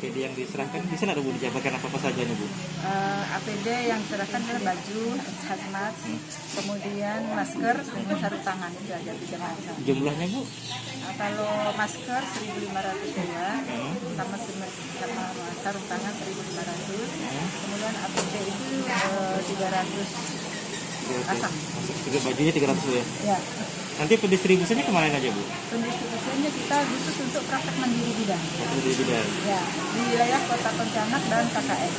APD yang diserahkan bisa nggak Bu dijabarkan apa saja nih Bu? APD yang diserahkan adalah baju, hazmat, kemudian masker, dengan sarung tangan, itu aja 3 macam. Jumlahnya Bu? Kalau masker 1.500 ya, sama sarung tangan 1.500, kemudian APD itu 300 pasang. Juga bajunya 300 Bu ya? Ya. Nanti pendistribusinya kemana aja Bu? Pendistribusinya kita khusus untuk praktek mandiri bidang. Mandiri bidang. Ya, di wilayah Kota Pontianak dan KKN.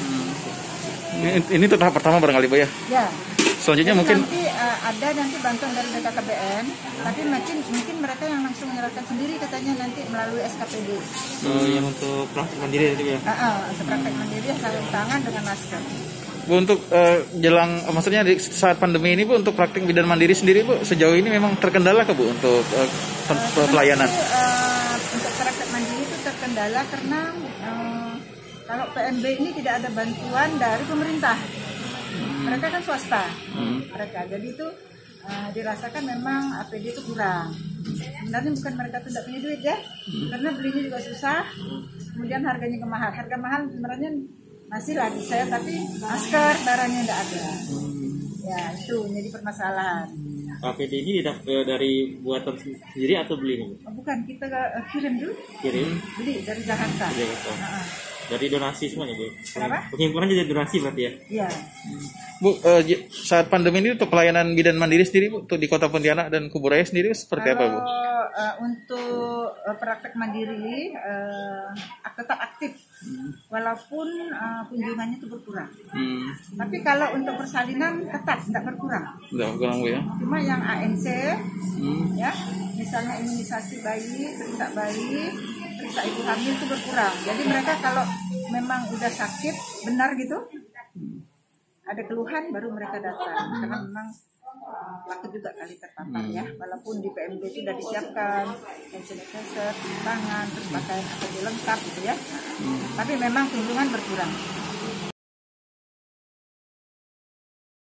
Ini tahap pertama barangkali Bu ya? Ya. Selanjutnya jadi mungkin nanti ada bantuan dari BKKBN, tapi mungkin mereka yang langsung menyerahkan sendiri katanya nanti melalui SKPD. Yang untuk praktek mandiri itu ya? Untuk praktek mandiri sarung tangan dengan masker. Bu, untuk jelang, maksudnya di saat pandemi ini Bu, untuk praktik bidan mandiri sendiri Bu, sejauh ini memang terkendala ke Bu untuk pelayanan? Untuk praktek mandiri itu terkendala karena kalau PMB ini tidak ada bantuan dari pemerintah. Mereka kan swasta, mereka. Jadi itu dirasakan memang APD itu kurang. Sebenarnya bukan mereka tidak punya duit ya, karena belinya juga susah. Kemudian harganya mahal. Harga mahal sebenarnya masih lah di saya, tapi masker barangnya tidak ada. Ya itu jadi permasalahan. APD ini dari buatan sendiri atau beli nih Bu? Bukan, kita kirim dulu. Kirim? Beli dari Jakarta. Dari donasi semuanya Bu? Kenapa? Penghimpunan jadi donasi berarti ya? Iya. Bu, saat pandemi ini untuk pelayanan bidan mandiri sendiri Bu, untuk di Kota Pontianak dan Kuburaya sendiri seperti apa Bu? Untuk praktek mandiri tetap aktif, walaupun kunjungannya itu berkurang. Tapi kalau untuk persalinan tetap tidak berkurang. Tidak berkurang Bu ya? Cuma yang ANC, ya, misalnya imunisasi bayi, periksa bayi, periksa ibu hamil itu berkurang. Jadi mereka kalau memang udah sakit benar gitu, ada keluhan baru mereka datang, karena memang takut juga kali terpapar ya, walaupun di PMD itu sudah disiapkan hand sanitizer, tangan, terus pakaian APD lengkap gitu ya, tapi memang kunjungan berkurang.